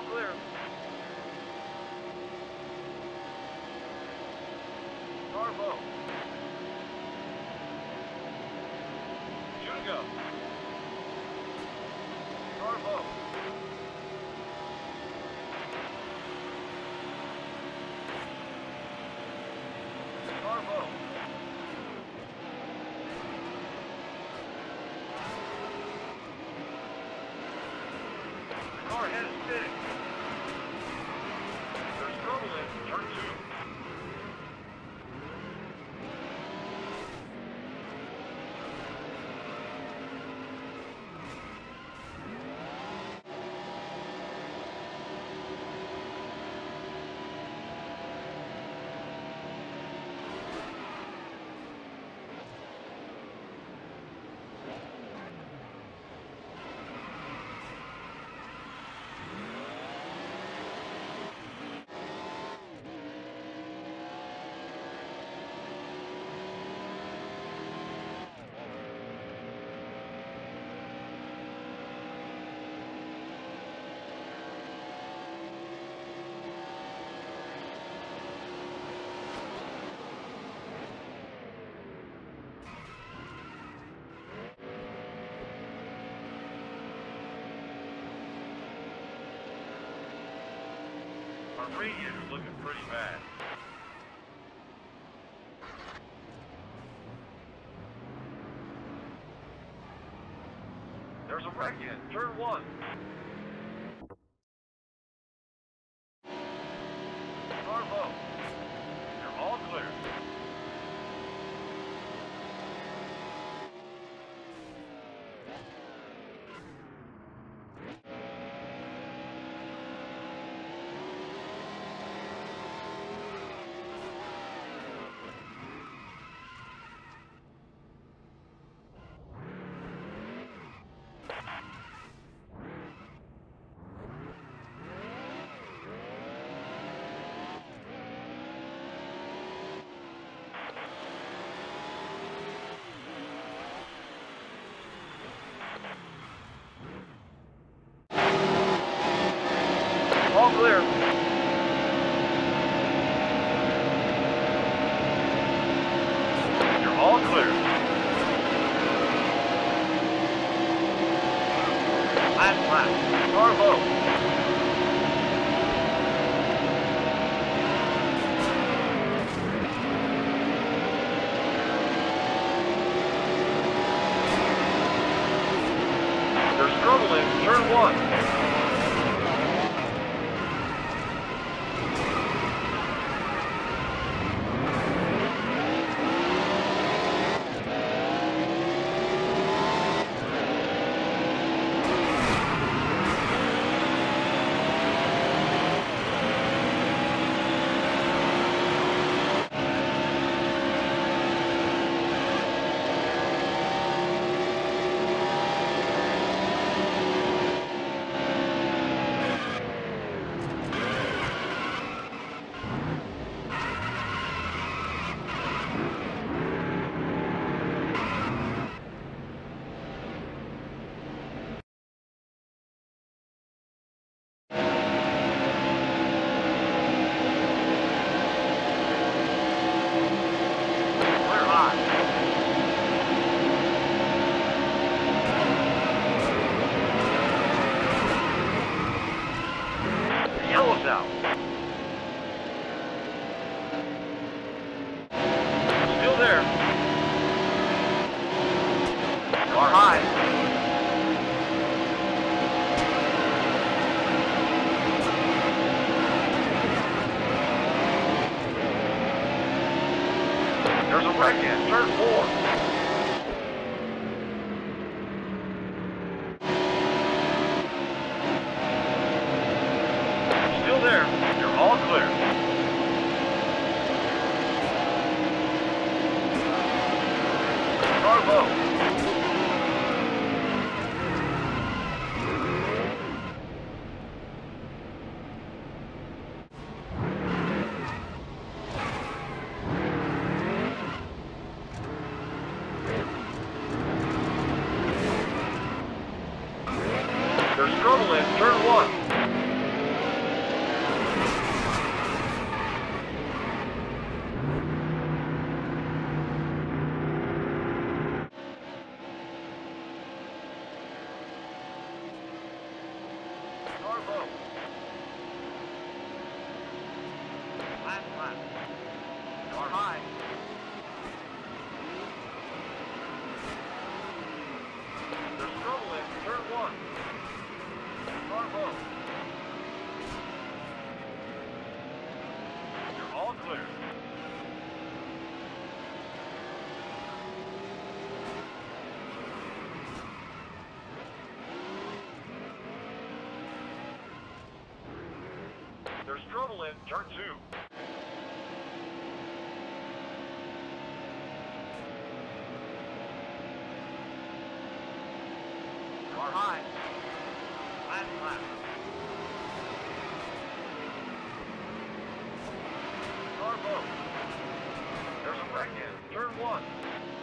clear. Carbo. 2 to go. Carbo. Carbo. The car head is spinning. There's trouble in turn 2. Our radiator's looking pretty bad. There's a wreck in turn 1. Carbo. You're all clear. All clear. You're all clear. Last lap. Carbo. There's trouble in turn 1. Yellow's out. Still there. Car high. There's a wreck in turn 4. There. You're all clear. Carbo. There's trouble in turn 1. Last lap. Car high. There's trouble in turn 1. Car low. You're all clear. There's trouble in turn 2. Car high. Last lap. Car low. There's a wreck in turn 1.